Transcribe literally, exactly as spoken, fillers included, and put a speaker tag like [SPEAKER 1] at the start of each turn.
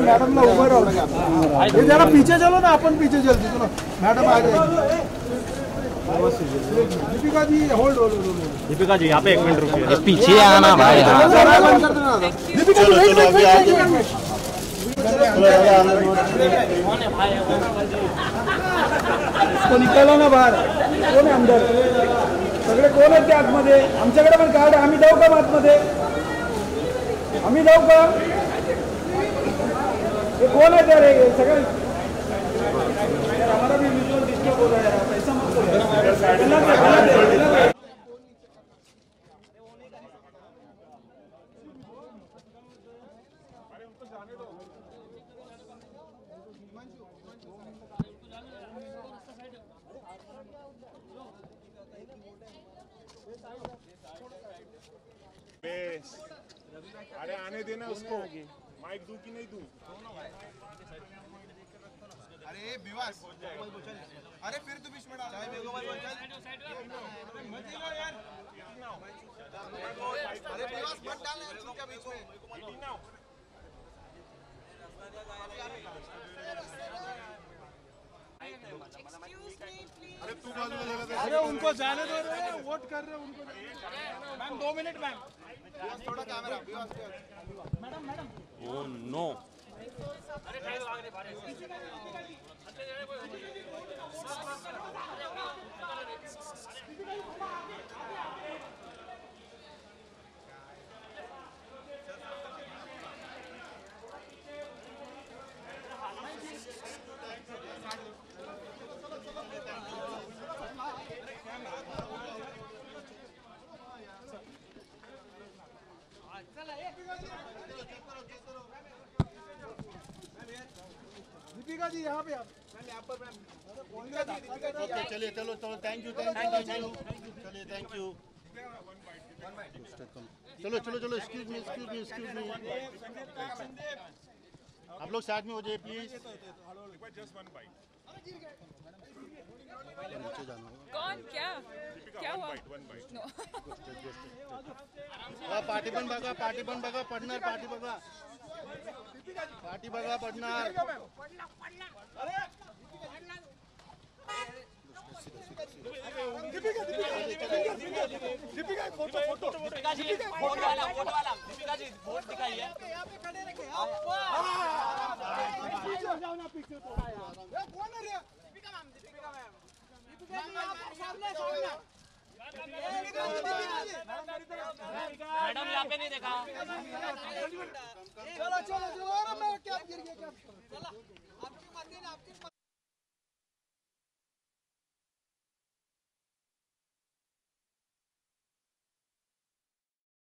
[SPEAKER 1] Madam ना उभं राहू, ये जरा पीछे चलो ना, अपन पीछे चलते चलो, मैडम आ जाएगी। Deepika ji hold hold hold Deepika ji यहाँ पे एक मिनट रुकिए, पीछे आना भाई। दीपिका जी तो निकालो ना बाहेर, कोण आहे अंदर, सगळे कोण आहेत ते आतमध्ये, आमच्याकडे पण कार्ड, आम्ही जाऊ का आतमध्ये, आम्ही जाऊ का, ये कोण आहे रे सगळे, हमारा भी विजुअल डिस्टर्ब हो रहा है, ऐसा मत करो।
[SPEAKER 2] अरे आने देना उसको, माइक दूं कि नहीं दूं? अरे विवास, अरे फिर तू बीच में डाल, अरे विवास मत डाल यार चुप बीच में। अरे तू बाजू में लगा दे,
[SPEAKER 1] अरे उनको जाने दो रे, वोट कर रहे उनको। मैम दो मिनट मैम,
[SPEAKER 2] थोड़ा camera
[SPEAKER 1] madam madam.
[SPEAKER 3] Oh no,
[SPEAKER 1] Deepika ji यहाँ पे आप,
[SPEAKER 2] ओके चलिए, चलो चलो, thank you thank you thank you, चलिए थैंक यू, चलो चलो चलो, excuse me excuse me excuse me, आप लोग साथ में हो जाइए प्लीज।
[SPEAKER 4] कौन क्या क्या हुआ?
[SPEAKER 2] पार्टी पण बघा, पार्टी पण बघा, पडणार पार्टी बघा, पार्टी बघा पडणार।
[SPEAKER 1] Deepika photo photo
[SPEAKER 4] Deepika ji vote वाला वोट वाला दीपिका जी वोट दिखाइए,
[SPEAKER 1] यहाँ पे खड़े रखे आप, पीछे जाओ ना, पीछे थोड़ा यार, ये कौन है रे? दीपिका मैम, दीपिका मैम, दीपिका जी आप सामने सामने,
[SPEAKER 4] मैडम यहाँ पे नहीं देखा,
[SPEAKER 1] चलो चलो चलो, अरे मैं क्या गिर गया क्या,